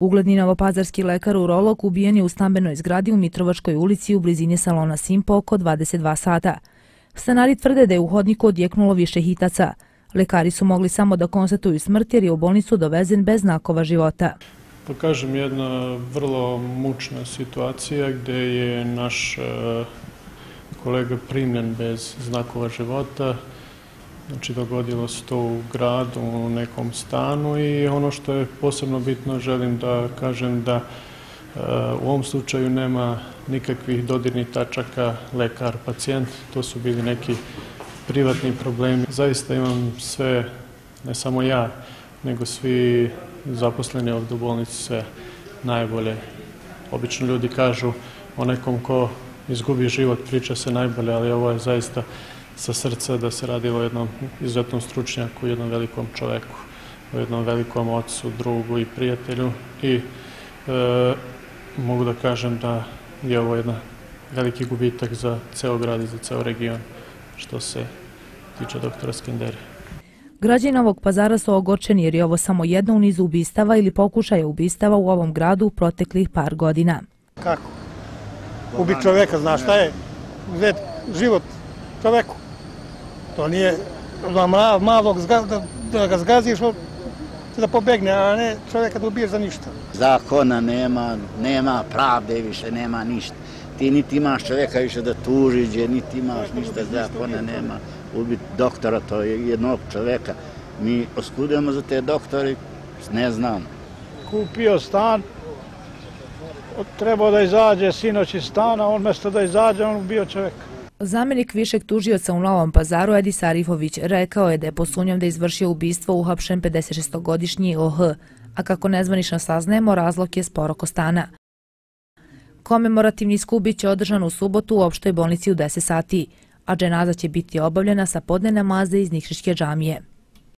Ugledni novopazarski lekar-urolog ubijen je u stambenoj zgradi u Mitrovačkoj ulici u blizini salona Simpo oko 22 sata. Stanari tvrde da je u hodniku odjeknulo više hitaca. Lekari su mogli samo da konstatuju smrt jer je u bolnicu dovezen bez znakova života. Pa kažem, jedna vrlo mučna situacija gde je naš kolega primljen bez znakova života. Znači, dogodilo se to u gradu, u nekom stanu i ono što je posebno bitno, želim da kažem da u ovom slučaju nema nikakvih dodirnih tačaka lekar-pacijent. To su bili neki privatni problemi. Zaista imam sve, ne samo ja, nego svi zaposleni ovdje u bolnici sve najbolje. Obično ljudi kažu o nekom ko izgubi život, priča se najbolje, ali ovo je zaista sa srca da se radilo o jednom izuzetnom stručnjaku, jednom velikom čoveku, o jednom velikom ocu, drugu i prijatelju i mogu da kažem da je ovo jedan veliki gubitak za ceo grad i za ceo region što se tiče doktora Skenderija. Građani Novog Pazara su ogorčeni jer je ovo samo jedno u nizu ubistava ili pokušaja ubistava u ovom gradu u proteklih par godina. Kako? Ubi čoveka, znaš šta je? Uzeti život čoveku. To nije malog da ga zgaziš da pobegne, a ne čoveka da ubiješ za ništa. Zakona nema pravde više, nema ništa. Ti niti imaš čoveka više da tužiš, niti imaš ništa, zakona nema. Ubiti doktora, to je jednog čoveka. Mi oskudujemo za te doktori, ne znam. Kupio stan, trebao da izađe sinoć iz stana, on mjesto da izađe, on ubio čoveka. Zamenik višeg tužioca u Novom Pazaru Edis Arifović rekao je da je po sumnjom da je izvršio ubistvo uhapšen 56-godišnji OH, a kako nezvanično saznajemo, razlog je spor oko stana. Komemorativni skup biće održan u subotu u opštoj bolnici u 10 sati, a dženaza će biti obavljena sa podne namaza iz Nikšićke džamije.